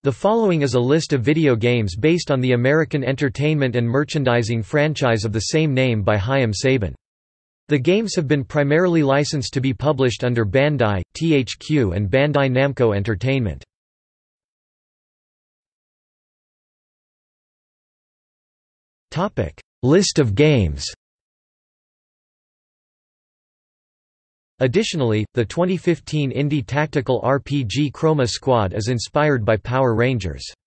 The following is a list of video games based on the American entertainment and merchandising franchise of the same name by Chaim Saban. The games have been primarily licensed to be published under Bandai, THQ and Bandai Namco Entertainment. List of games. Additionally, the 2015 indie tactical RPG Chroma Squad is inspired by Power Rangers.